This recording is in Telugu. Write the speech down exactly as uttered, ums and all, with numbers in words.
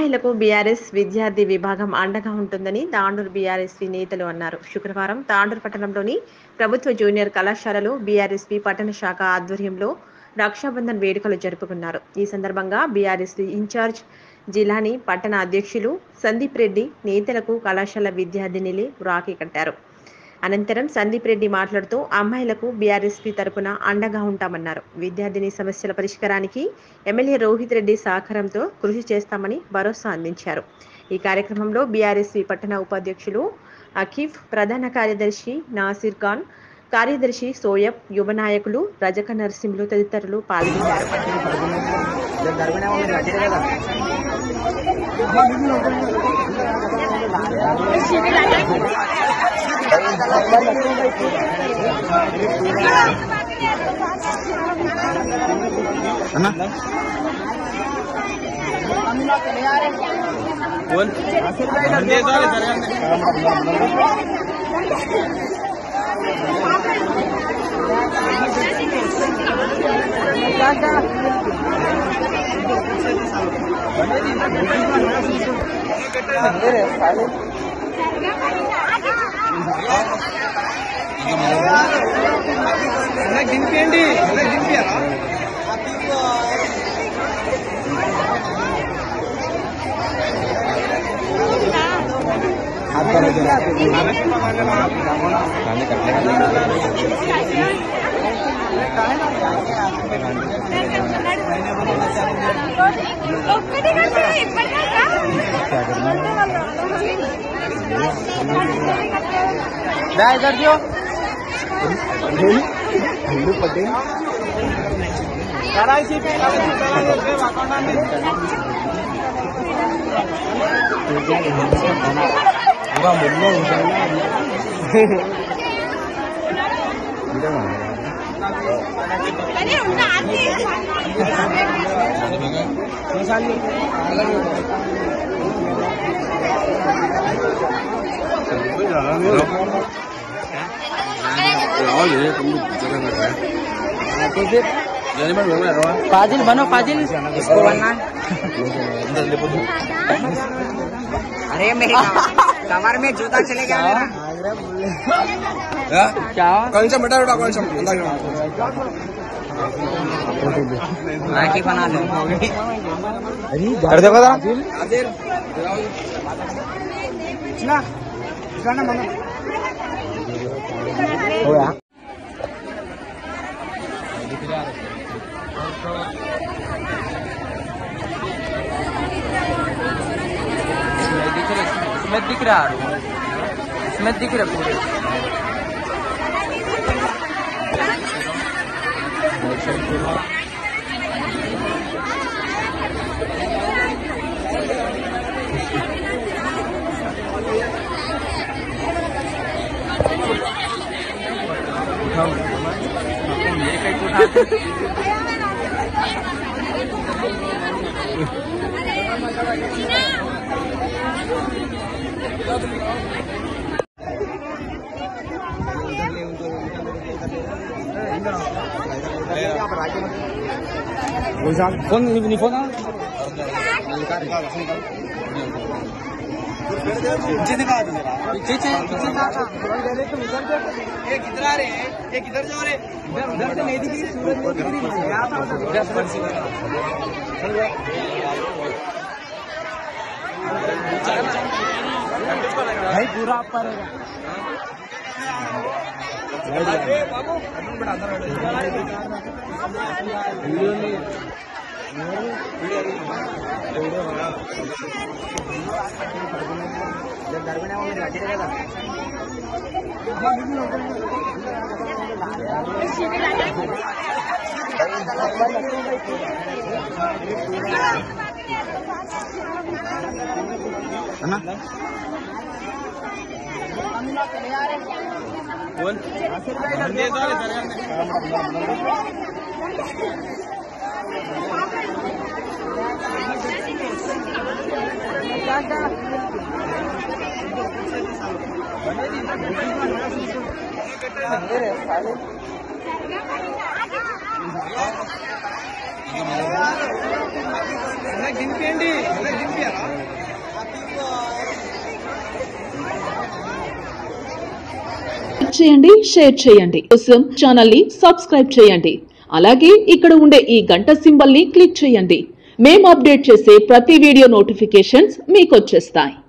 అమ్మాయిలకు బీఆర్ఎస్ విద్యార్థి విభాగం అండగా ఉంటుందని తాండూరు బీఆర్ఎస్పీ నేతలు అన్నారు. శుక్రవారం తాండూరు పట్టణంలోని ప్రభుత్వ జూనియర్ కళాశాలలో బీఆర్ఎస్పీ పట్టణ శాఖ ఆధ్వర్యంలో రక్షాబంధన్ వేడుకలు జరుపుకున్నారు. ఈ సందర్భంగా బీఆర్ఎస్పీ ఇన్ఛార్జ్ జిల్లాని పట్టణ అధ్యక్షులు సందీప్ రెడ్డి నేతలకు కళాశాల విద్యార్థినిలు రాఖీ కట్టారు. అనంతరం సందీప్ రెడ్డి మాట్లాడుతూ అమ్మాయిలకు బీఆర్ఎస్పీ తరపున అండగా ఉంటామన్నారు. విద్యార్థిని సమస్యల పరిష్కారానికి ఎమ్మెల్యే రోహిత్ రెడ్డి సహకారంతో కృషి చేస్తామని భరోసా అందించారు. ఈ కార్యక్రమంలో బీఆర్ఎస్పీ పట్టణ ఉపాధ్యక్షులు అకీఫ్, ప్రధాన కార్యదర్శి నాసిర్ ఖాన్, కార్యదర్శి సోయబ్, యువ నాయకులు రజక నరసింహులు తదితరులు పాల్గొన్నారు. దింపండి దింపారా इधर दियो पट्टी कराची पे पूरा मुल्लो फाजिल बनो फाजिल इसको बनना अरे मेरे कमर में जूता चले गया क्या कौन सा बेटा बेटा कौन सा राखी बना लो कर दे बता ना ना मना हो गया इसमें दिख रहा है इसमें दिख रहा पूरे फोन नहीं फोन किधर आ रहे ये किधर जा रहे उधर से नहीं दिखी भाई पूरा आप पड़ेगा बाबू वीडियो में कौन దింపండి దింపారా లైక్ చేయండి, షేర్ చేయండి. కోసం ఛానల్ ని సబ్స్క్రైబ్ చేయండి. అలాగే ఇక్కడ ఉండే ఈ గంట సింబల్ ని క్లిక్ చేయండి. మేము అప్డేట్ చేసే ప్రతి వీడియో నోటిఫికేషన్స్ మీకు వచ్చేస్తాయి.